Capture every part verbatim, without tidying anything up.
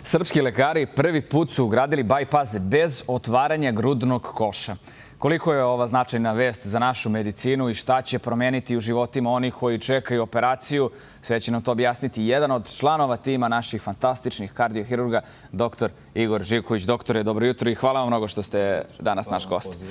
Srpski lekari prvi put su ugradili bajpas bez otvaranja grudnog koša. Koliko je ova značajna vest za našu medicinu i šta će promeniti u životima onih koji čekaju operaciju, sve će nam to objasniti jedan od članova tima naših fantastičnih kardiohirurga, doktor Igor Živković. Doktore, dobro jutro i hvala vam mnogo što ste danas naš gost.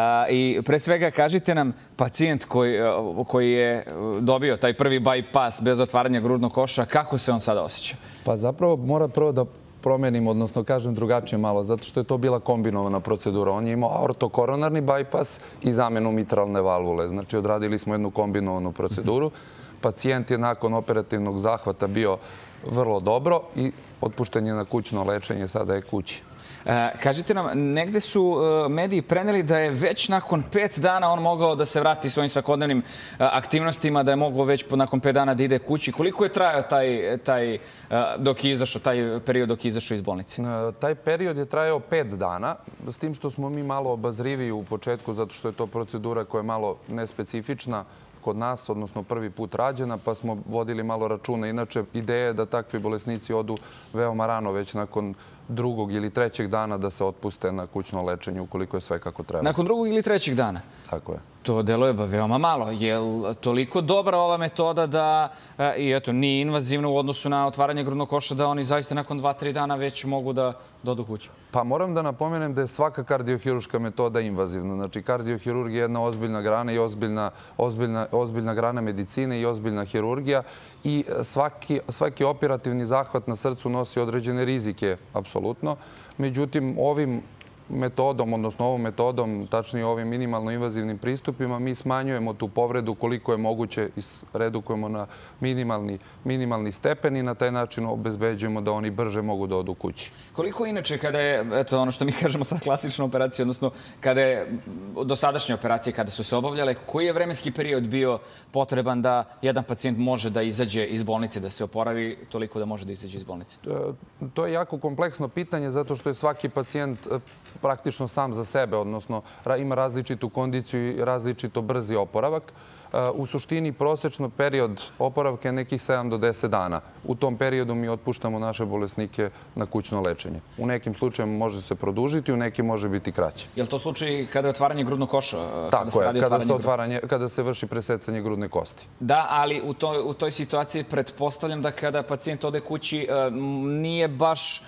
I pre svega kažite nam, pacijent koji, koji je dobio taj prvi bajpas bez otvaranja grudnog koša, kako se on sada osjeća? Pa zapravo mora prvo da promenim, odnosno kažem drugačije malo, zato što je to bila kombinovana procedura. On je imao aortokoronarni bajpas i zamenu mitralne valvule. Znači, odradili smo jednu kombinovanu proceduru. Pacijent je nakon operativnog zahvata bio vrlo dobro i otpušten je na kućno lečenje, sada je kući. Kažite nam, negde su mediji preneli da je već nakon pet dana on mogao da se vrati svojim svakodnevnim aktivnostima, da je mogao već nakon pet dana da ide kući. Koliko je trajao taj, taj, dok je izašao, taj period dok je izašao iz bolnice? Taj period je trajao pet dana, s tim što smo mi malo obazriviji u početku, zato što je to procedura koja je malo nespecifična kod nas, odnosno prvi put rađena, pa smo vodili malo računa. Inače, ideja je da takvi bolesnici odu veoma rano, već nakon drugog ili trećeg dana da se otpuste na kućno lečenje, ukoliko je sve kako treba. Nakon drugog ili trećeg dana? Tako je. To deluje veoma malo. Je li toliko dobra ova metoda da, i eto, nije invazivna u odnosu na otvaranje grudnog koša, da oni zaista nakon dva, tri dana već mogu da dodu kući? Pa moram da napomenem da je svaka kardiohiruška metoda invazivna. Znači, kardiohirurgija je jedna ozbiljna grana i ozbiljna, ozbiljna, ozbiljna grana medicine i ozbiljna hirurgija i svaki, svaki operativni zahvat na srcu nosi određene rizike, apsolutno. Međutim, ovim metodom, odnosno ovom metodom, tačnije ovim minimalno invazivnim pristupima, mi smanjujemo tu povredu koliko je moguće i redukujemo na minimalni, minimalni stepen i na taj način obezbeđujemo da oni brže mogu da odu kući. Koliko inače kada je, eto ono što mi kažemo sad klasična operacija, odnosno kada je dosadašnje operacije kada su se obavljale, koji je vremenski period bio potreban da jedan pacijent može da izađe iz bolnice, da se oporavi toliko da može da izađe iz bolnice? To je jako kompleksno pitanje zato što je svaki pacijent praktično sam za sebe, odnosno ima različitu kondiciju i različito brzi oporavak. U suštini, prosečno period oporavka je nekih sedam do deset dana. U tom periodu mi otpuštamo naše bolesnike na kućno lečenje. U nekim slučajima može se produžiti, u nekim može biti kraće. Je li to slučaj kada je otvaranje grudnog koša? Tako je, kada se, otvaranje, kada se vrši presecanje grudne kosti. Da, ali u toj, u toj situaciji pretpostavljam da kada pacijent ode kući nije baš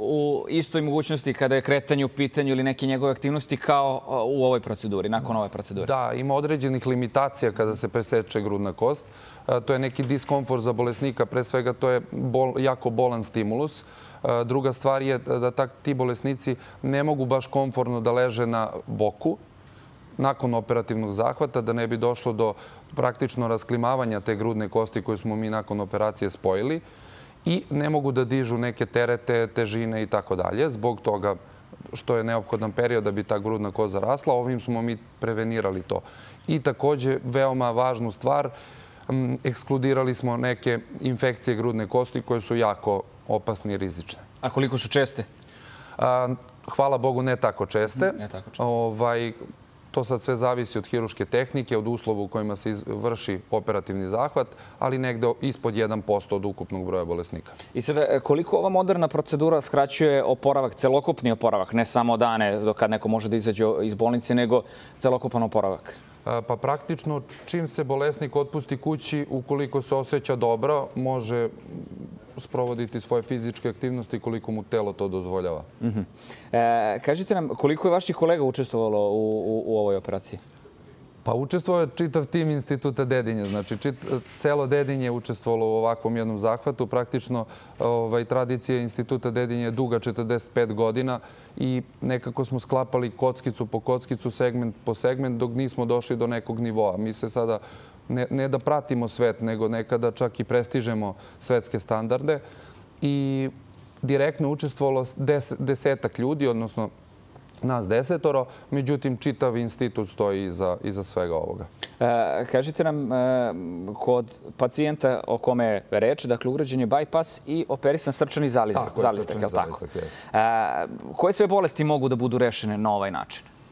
u istoj mogućnosti kada je kretanje u pitanju ili neke njegove aktivnosti kao u ovoj proceduri, nakon ove procedure? Da, ima određenih limitacija kada se preseče grudna kost. To je neki diskomfort za bolesnika, pre svega to je bol, jako bolan stimulus. Druga stvar je da tak, ti bolesnici ne mogu baš komfortno da leže na boku nakon operativnog zahvata, da ne bi došlo do praktično rasklimavanja te grudne kosti koju smo mi nakon operacije spojili. I ne mogu da dižu neke terete, težine i tako dalje, zbog toga što je neophodan period da bi ta grudna koza rasla. Ovim smo mi prevenirali to. I takođe, veoma važnu stvar, ekskludirali smo neke infekcije grudne kosti koje su jako opasne i rizične. A koliko su česte? Hvala Bogu, ne tako česte. Ne tako česte. Ovaj, To sad sve zavisi od hiruške tehnike, od uslova u kojima se vrši operativni zahvat, ali negde ispod jedan posto od ukupnog broja bolesnika. I sada, koliko ova moderna procedura skraćuje oporavak, celokupni oporavak, ne samo dane do kad neko može da izađe iz bolnice, nego celokupan oporavak? Pa praktično, čim se bolesnik otpusti kući, ukoliko se osjeća dobro, može sprovoditi svoje fizičke aktivnosti koliko mu telo to dozvoljava. Uh-huh. e, kažite nam, koliko je vaših kolega učestvovalo u, u, u ovoj operaciji? Pa učestvovao je čitav tim Instituta Dedinje. Znači, čit, celo Dedinje je učestvovalo u ovakvom jednom zahvatu. Praktično, ovaj, tradicija Instituta Dedinje je duga četrdeset pet godina i nekako smo sklapali kockicu po kockicu, segment po segment, dok nismo došli do nekog nivoa. Mi se sada ne, ne da pratimo svet, nego nekada čak i prestižemo svetske standarde. I direktno učestvovalo des, desetak ljudi, odnosno nas desetoro, međutim, čitav institut stoji iza, iza svega ovoga. E, kažite nam, e, kod pacijenta o kome je reč, dakle, urađen je bajpas i operisan srčani zalizak. Tako je, je, srčani zalistak, zalistak, jeste. E, koje sve bolesti mogu da budu rešene na ovaj način?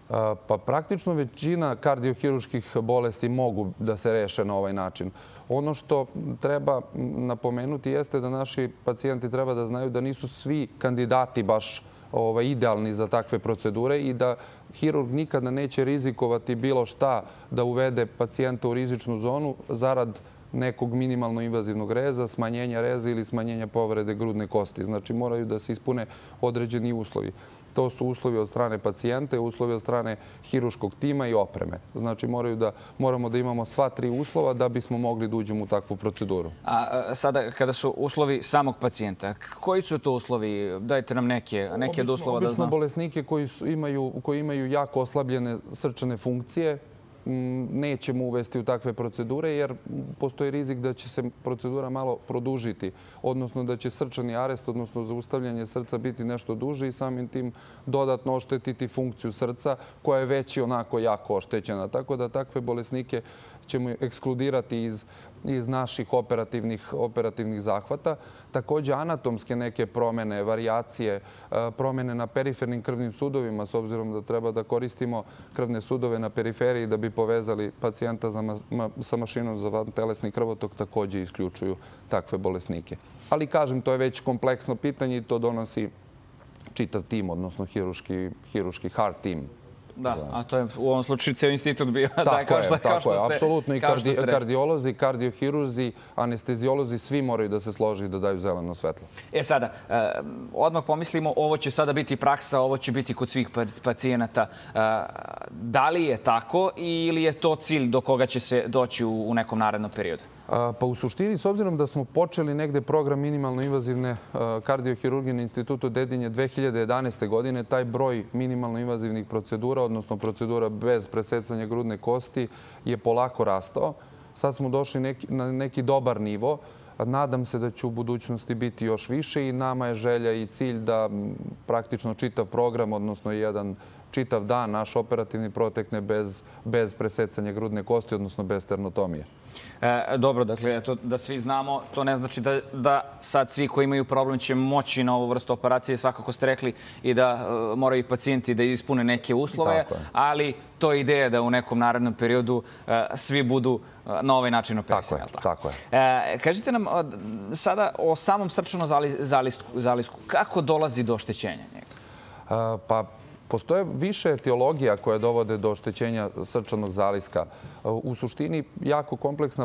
Pa praktično većina kardiohiruških bolesti mogu da se reše na ovaj način. Ono što treba napomenuti jeste da naši pacijenti treba da znaju da nisu svi kandidati baš idealni za takve procedure i da hirurg nikada neće rizikovati bilo šta da uvede pacijenta u rizičnu zonu zarad nekog minimalno invazivnog reza, smanjenja reza ili smanjenja povrede grudne kosti. Znači moraju da se ispune određeni uslovi. To su uslovi od strane pacijenta, uslovi od strane hiruškog tima i opreme. Znači moramo da imamo sva tri uslova da bismo mogli da uđemo u takvu proceduru. A sada kada su uslovi samog pacijenta, koji su to uslovi? Dajte nam neke od uslova da znam. Obično bolesnike koji imaju jako oslabljene srčane funkcije nećemo uvesti u takve procedure jer postoji rizik da će se procedura malo produžiti, odnosno da će srčani arest, odnosno zaustavljanje srca biti nešto duže i samim tim dodatno oštetiti funkciju srca koja je već i onako jako oštećena. Tako da takve bolesnike ćemo ekskludirati iz iz naših operativnih zahvata. Također anatomske neke promjene, varijacije, promjene na perifernim krvnim sudovima, s obzirom da treba da koristimo krvne sudove na periferiji da bi povezali pacijenta sa mašinom za vantelesni krvotok, također isključuju takve bolesnike. Ali kažem, to je već kompleksno pitanje i to donosi čitav tim, odnosno hiruški hard tim. Da, a to je u ovom slučaju cijel institut bio. Tako je, tako je. Apsolutno i kardiolozi, kardiohirurzi, anestezijolozi, svi moraju da se složi i da daju zeleno svetlo. E sada, odmah pomislimo, ovo će sada biti praksa, ovo će biti kod svih pacijenata. Da li je tako ili je to cilj do koga će se doći u nekom narednom periodu? Pa u suštini, s obzirom da smo počeli negde program minimalno invazivne kardiohirurgije na Institutu Dedinje dve hiljade jedanaeste. godine, taj broj minimalno invazivnih procedura, odnosno procedura bez presecanja grudne kosti, je polako rastao. Sad smo došli na neki dobar nivo. Nadam se da će u budućnosti biti još više i nama je želja i cilj da praktično čitav program, odnosno jedan čitav dan naš operativni protekne bez presecanja grudne kosti, odnosno bez sternotomije. Dobro, dakle, da svi znamo, to ne znači da sad svi koji imaju problem će moći na ovu vrstu operacije, svakako ste rekli, i da moraju i pacijenti da ispune neke uslove, ali to je ideja da u nekom narednom periodu svi budu na ovaj način operisani. Tako je. Kažite nam sada o samom srčanom zalisku. Kako dolazi do oštećenja njega? Pa, postoje više etiologija koje dovode do oštećenja srčanog zaliska. U suštini, jako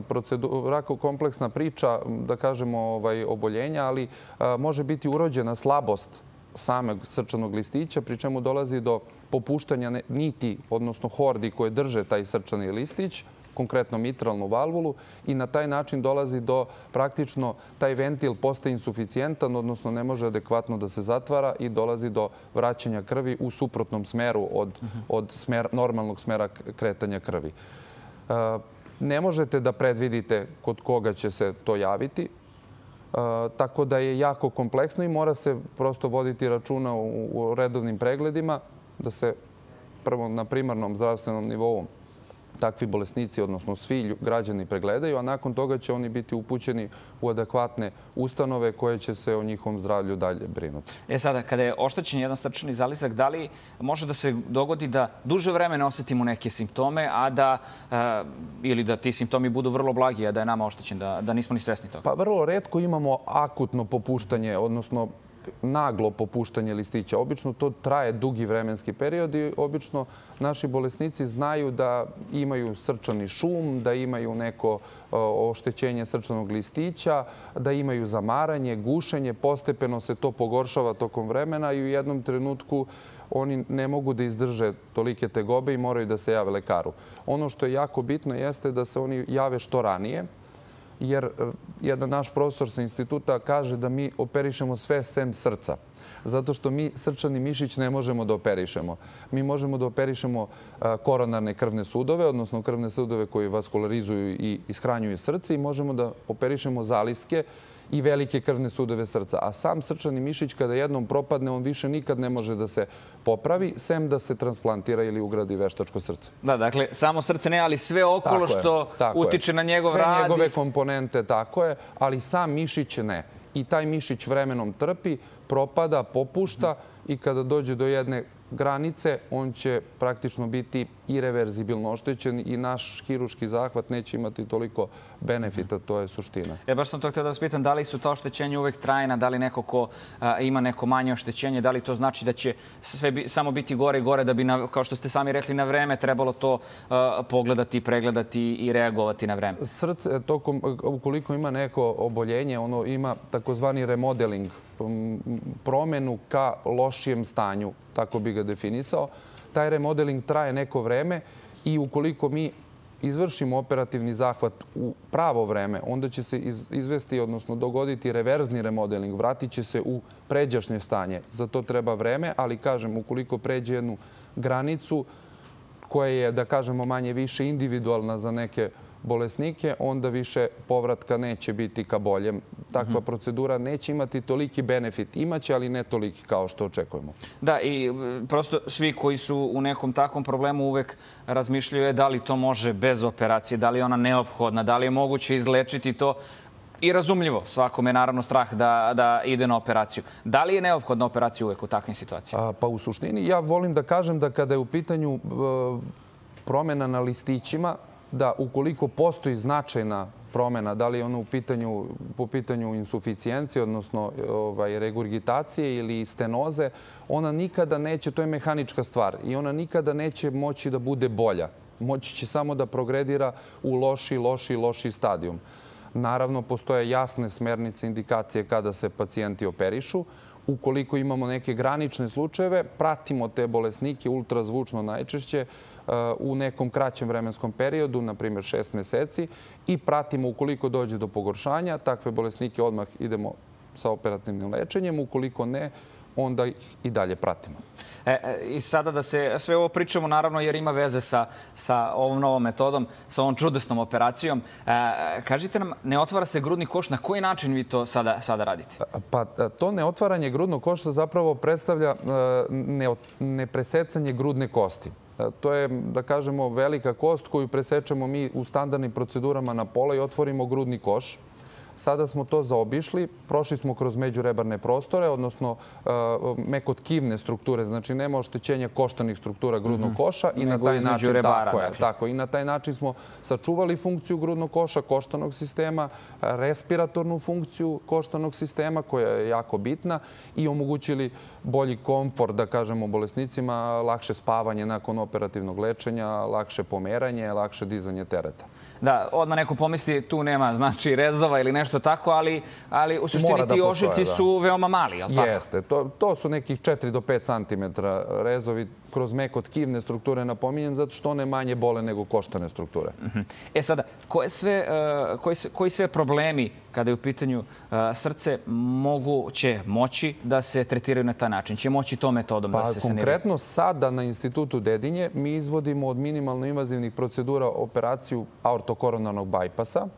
kompleksna priča, da kažemo, oboljenja, ali može biti urođena slabost samog srčanog listića, pri čemu dolazi do popuštanja niti, odnosno hordi koje drže taj srčani listić, konkretno mitralnu valvulu, i na taj način dolazi do praktično taj ventil postaje insuficijentan, odnosno ne može adekvatno da se zatvara i dolazi do vraćanja krvi u suprotnom smeru od normalnog smera kretanja krvi. Ne možete da predvidite kod koga će se to javiti, tako da je jako kompleksno i mora se prosto voditi računa u redovnim pregledima da se prvo na primarnom zdravstvenom nivou takvi bolesnici, odnosno svi građani pregledaju, a nakon toga će oni biti upućeni u adekvatne ustanove koje će se o njihovom zdravlju dalje brinuti. E sada, kada je oštećen jedan srčani zalisak, da li može da se dogodi da duže vreme ne osjetimo neke simptome, a da ili da ti simptomi budu vrlo blagi, a da je nama oštećen, da nismo ni svesni toga? Pa vrlo retko imamo akutno popuštanje, odnosno naglo popuštanje listića. Obično to traje dugi vremenski period i obično naši bolesnici znaju da imaju srčani šum, da imaju neko oštećenje srčanog listića, da imaju zamaranje, gušenje. Postepeno se to pogoršava tokom vremena i u jednom trenutku oni ne mogu da izdrže tolike tegobe i moraju da se jave lekaru. Ono što je jako bitno jeste da se oni jave što ranije, jer jedan naš profesor sa instituta kaže da mi operišemo sve sem srca. Zato što mi srčani mišić ne možemo da operišemo. Mi možemo da operišemo koronarne krvne sudove, odnosno krvne sudove koji vaskularizuju i ishranjuju srce, i možemo da operišemo zaliske i velike krvne sudove srca. A sam srčani mišić kada jednom propadne, on više nikad ne može da se popravi, sem da se transplantira ili ugradi veštačko srce. Da, dakle, samo srce ne, ali sve okolo što utiče na njegov rad. Sve njegove komponente, tako je, ali sam mišić ne. I taj mišić vremenom trpi, propada, popušta i kada dođe do jedne granice, on će praktično biti ireverzibilno oštećen i naš hiruški zahvat neće imati toliko benefita, to je suština. E, baš sam to htio da vas pitam, da li su ta oštećenja uvek trajna, da li neko ko a, ima neko manje oštećenje, da li to znači da će sve bi, samo biti gore i gore, da bi, na, kao što ste sami rekli, na vreme trebalo to a, pogledati, pregledati i reagovati na vreme? Srce, tokom, ukoliko ima neko oboljenje, ono ima takozvani remodeling, promenu ka lošijem stanju, tako bi ga definisao. Taj remodeling traje neko vreme i ukoliko mi izvršimo operativni zahvat u pravo vreme, onda će se izvesti, odnosno dogoditi reverzni remodeling, vratit će se u pređašnje stanje. Za to treba vreme, ali kažem, ukoliko pređe jednu granicu koja je, da kažemo, manje više individualna za neke bolesnike, onda više povratka neće biti ka boljem. Takva procedura neće imati toliki benefit. Imaće, ali ne toliki kao što očekujemo. Da, i prosto svi koji su u nekom takvom problemu uvek razmišljaju da li to može bez operacije, da li je ona neophodna, da li je moguće izlečiti to. I razumljivo, svakome je naravno strah da, da ide na operaciju. Da li je neophodna operacija uvek u takvim situacijama? A, pa u suštini ja volim da kažem da kada je u pitanju e, promjena na listićima, da ukoliko postoji značajna promjena, da li je ono u pitanju, po pitanju insuficijencije, odnosno ovaj, regurgitacije ili stenoze, ona nikada neće, to je mehanička stvar, i ona nikada neće moći da bude bolja. Moći će samo da progredira u loši, loši, loši stadijum. Naravno, postoje jasne smernice, indikacije kada se pacijenti operišu. Ukoliko imamo neke granične slučajeve, pratimo te bolesnike ultrazvučno najčešće u nekom kraćem vremenskom periodu, na primjer šest meseci, i pratimo ukoliko dođe do pogoršanja. Takve bolesnike odmah idemo sa operativnim lečenjem. Ukoliko ne, onda ih i dalje pratimo. E, I sada da se sve ovo pričamo, naravno, jer ima veze sa, sa ovom novom metodom, sa ovom čudesnom operacijom. E, kažite nam, ne otvara se grudni koš. Na koji način vi to sada, sada radite? Pa to neotvaranje grudnog koša zapravo predstavlja ne, nepresecanje grudne kosti. To je, da kažemo, velika kost koju presečemo mi u standardnim procedurama na pola i otvorimo grudni koš. Sada smo to zaobišli, prošli smo kroz međurebarne prostore, odnosno mekotkivne strukture, znači nema oštećenja koštanih struktura grudnog koša i na taj način tako je. Tako, i na taj način smo sačuvali funkciju grudnog koša, koštanog sistema, respiratornu funkciju koštanog sistema koja je jako bitna i omogućili bolji komfort, da kažemo, bolesnicima, lakše spavanje nakon operativnog lečenja, lakše pomeranje, lakše dizanje tereta. Da, odmah neko pomisli tu nema znači rezova ili nešto tako, ali, ali u suštini ti ožiljci su veoma mali, jel tako? Jeste. To, to su nekih četiri do pet centimetara rezovi kroz mekotkivne strukture, napominjem, zato što one manje bole nego koštane strukture. E sada, koje sve, koji, koji sve problemi kada je u pitanju srce mogu, će moći da se tretiraju na taj način? Će moći to metodom da se saniraju? Konkretno sada na Institutu Dedinje mi izvodimo od minimalno invazivnih procedura operaciju aortokoronarnog bajpasa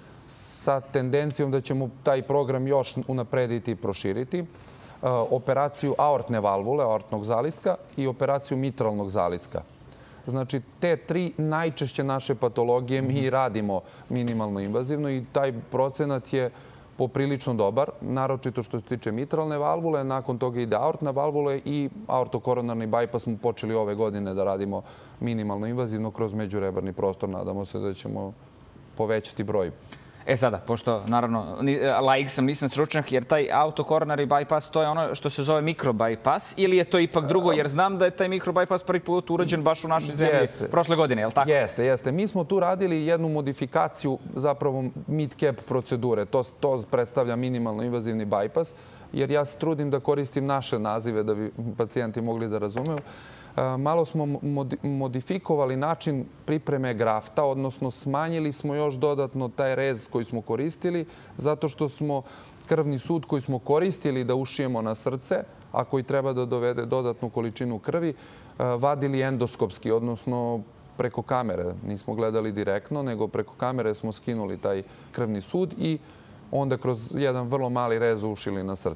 sa tendencijom da ćemo taj program još unaprediti i proširiti. Operaciju aortne valvule, aortnog zalistka i operaciju mitralnog zalistka. Znači, te tri najčešće naše patologije mi radimo minimalno invazivno i taj procenat je poprilično dobar, naročito što se tiče mitralne valvule, nakon toga ide aortna valvula i aortokoronarni bajpas smo počeli ove godine da radimo minimalno invazivno kroz međurebarni prostor. Nadamo se da ćemo povećati broj. E sada, pošto naravno laik sam, nisam stručnjak, jer taj autokoronarni bajpas, to je ono što se zove mikrobajpas, ili je to ipak drugo? Jer znam da je taj mikrobajpas prvi put urađen baš u našoj zemlji jeste. Prošle godine, je li tako? Jeste, jeste. Mi smo tu radili jednu modifikaciju zapravo mid-cap procedure. To, to predstavlja minimalno invazivni bajpas, jer ja se trudim da koristim naše nazive da bi pacijenti mogli da razumiju. Malo smo modifikovali način pripreme grafta, odnosno smanjili smo još dodatno taj rez koji smo koristili, zato što smo krvni sud koji smo koristili da ušijemo na srce, a koji treba da dovede dodatnu količinu krvi, vadili endoskopski, odnosno preko kamere. Nismo gledali direktno, nego preko kamere smo skinuli taj krvni sud i onda kroz jedan vrlo mali rez ušili na srce.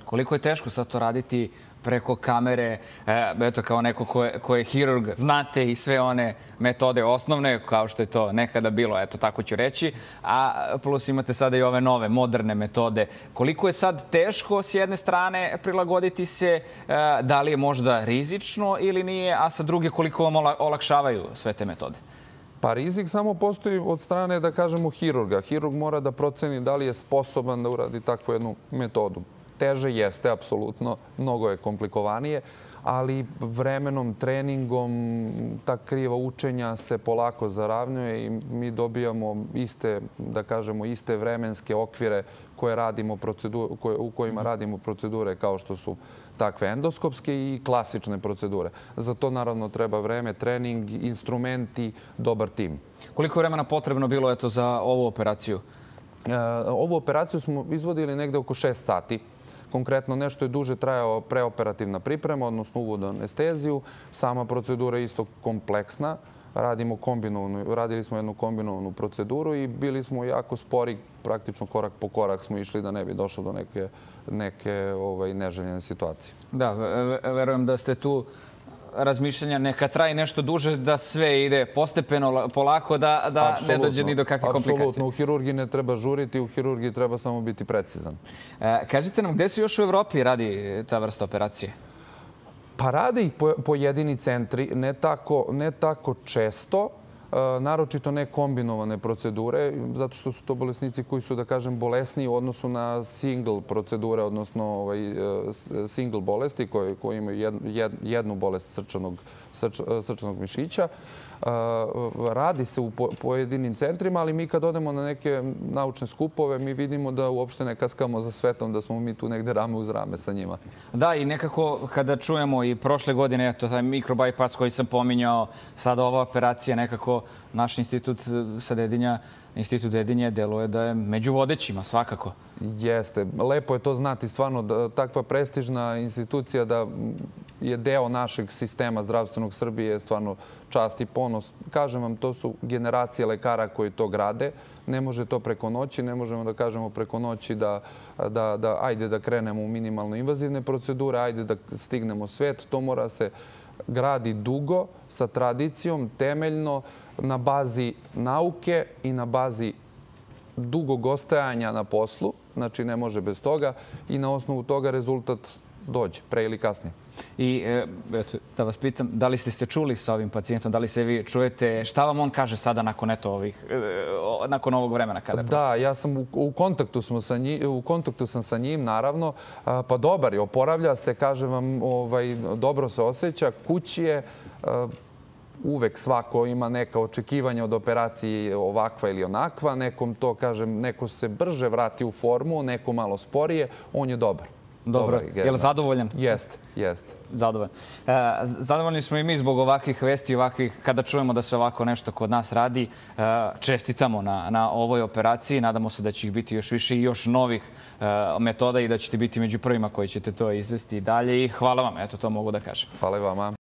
Koliko je teško sad to raditi preko kamere, e, eto kao neko ko je, ko je hirurg, znate i sve one metode osnovne, kao što je to nekada bilo, eto tako ću reći, a plus imate sada i ove nove, moderne metode. Koliko je sad teško s jedne strane prilagoditi se, e, da li je možda rizično ili nije, a sa druge koliko vam olakšavaju sve te metode? Pa rizik samo postoji od strane, da kažemo, hirurga. Hirurg mora da proceni da li je sposoban da uradi takvu jednu metodu. Teže jeste, apsolutno, mnogo je komplikovanije, ali vremenom, treningom, ta kriva učenja se polako zaravnjuje i mi dobijamo iste, da kažemo, iste vremenske okvire koje radimo koje, u kojima radimo procedure kao što su takve endoskopske i klasične procedure. Za to naravno treba vreme, trening, instrumenti, dobar tim. Koliko vremena potrebno bilo eto za ovu operaciju? E, ovu operaciju smo izvodili negde oko šest sati. Konkretno nešto je duže trajao preoperativna priprema, odnosno uvod u anesteziju. Sama procedura je isto kompleksna. Radimo kombinovanu, radili smo jednu kombinovanu proceduru i bili smo jako spori, praktično korak po korak smo išli da ne bi došlo do neke, neke ovaj, neželjene situacije. Da, verujem da ste tu razmišljanja neka traji nešto duže, da sve ide postepeno, polako, da, da ne dođe ni do kakve komplikacije. Apsolutno. U hirurgiji ne treba žuriti, u hirurgiji treba samo biti precizan. E, kažite nam, gde se još u Evropi radi ta vrsta operacije? Pa rade ih pojedini centri, ne tako, ne tako često, naročito ne kombinovane procedure, zato što su to bolesnici koji su, da kažem, bolesniji u odnosu na single procedure, odnosno ovaj, single bolesti koji, koji imaju jednu bolest srčanog, srč, srčanog mišića. Radi se u pojedinim centrima, ali mi kad odemo na neke naučne skupove, mi vidimo da uopšte ne kaskamo za svetom, da smo mi tu negde rame uz rame sa njima. Da, i nekako kada čujemo i prošle godine, eto, taj mikrobajpas koji sam pominjao, sada ova operacija, nekako naš institut sa Dedinja, Institut Dedinje, deluje da je među vodećima, svakako. Jeste. Lepo je to znati, stvarno, da takva prestižna institucija da je deo našeg sistema zdravstvenog Srbije, stvarno čast i ponos. Kažem vam, to su generacije lekara koji to grade. Ne može to preko noći, ne možemo da kažemo preko noći da, da, da ajde da krenemo u minimalno invazivne procedure, ajde da stignemo svet. To mora se gradi dugo, sa tradicijom, temeljno, na bazi nauke i na bazi dugog ostajanja na poslu. Znači, ne može bez toga i na osnovu toga rezultat dođe, pre ili kasnije. I eto, da vas pitam, da li ste se čuli sa ovim pacijentom, da li se vi čujete, šta vam on kaže sada nakon eto ovih, nakon ovog vremena kada je prošlo? Da, ja sam u, u kontaktu smo sa njim, u kontaktu sam sa njim, naravno, pa dobar je, oporavlja se, kažem vam, ovaj, dobro se osjeća, kući je, uvek svako ima neka očekivanja od operacije ovakva ili onakva, nekom to, kažem, neko se brže vrati u formu, neko malo sporije, on je dobar. Dobro. Je li zadovoljan? Jeste, jeste. Zadovoljan. Zadovoljni smo i mi zbog ovakvih vesti, ovakvih, kada čujemo da se ovako nešto kod nas radi. Čestitamo na, na ovoj operaciji. Nadamo se da će ih biti još više i još novih metoda i da ćete biti među prvima koji ćete to izvesti i dalje. I hvala vam, eto to mogu da kažem. Hvala i vama.